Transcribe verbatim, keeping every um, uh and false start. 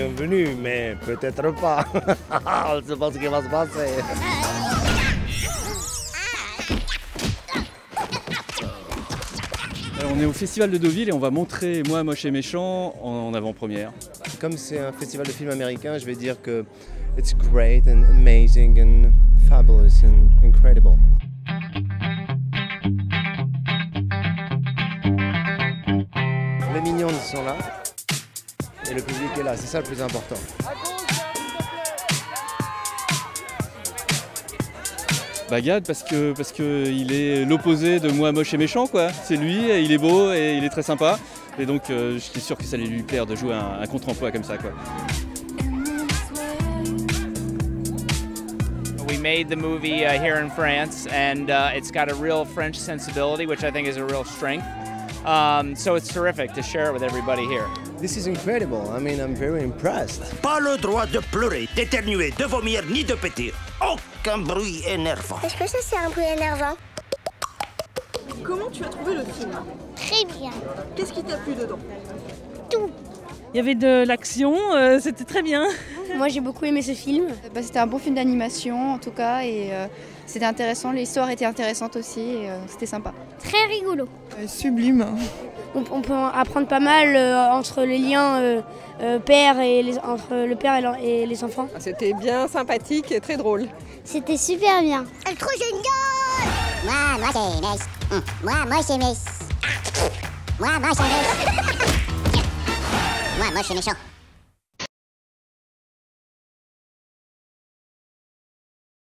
bienvenue, mais peut-être pas. On ne sait pas ce qui va se passer. Alors, on est au Festival de Deauville et on va montrer Moi, Moche et Méchant en avant-première. Comme c'est un festival de films américain, je vais dire que it's great and amazing and fabulous and incredible. Les mignons sont là et le public est là, c'est ça le plus important. Bah Gad parce que parce que il est l'opposé de Moi, Moche et Méchant quoi. C'est lui, et il est beau et il est très sympa. Et donc euh, je suis sûr que ça allait lui plaire de jouer un, un contre-emploi comme ça quoi. We made the movie uh, here in France, and uh, it's got a real French sensibility, which I think is a real strength. Um, so it's terrific to share it with everybody here. This is incredible. I mean, I'm very impressed. Pas le droit de pleurer, d'éternuer, de vomir ni de péter. Aucun bruit énervant. Est-ce que ça c'est un bruit énervant? Comment tu as trouvé le film? Très bien. Qu'est-ce qui t'a plu dedans? Tout. Il y avait de l'action, euh, c'était très bien. Moi j'ai beaucoup aimé ce film. Bah, c'était un bon film d'animation en tout cas et euh, c'était intéressant, l'histoire était intéressante aussi et euh, c'était sympa. Très rigolo. euh, Sublime. On, on peut apprendre pas mal euh, entre les liens euh, euh, père et les, entre le père et, l'en- et les enfants. C'était bien sympathique et très drôle. C'était super bien. Elle est trop géniale. Moi, moi c'est Miss. Hum, Moi, moi c'est Miss. Moi, moi c'est Miss. Moi, moi je suis méchant.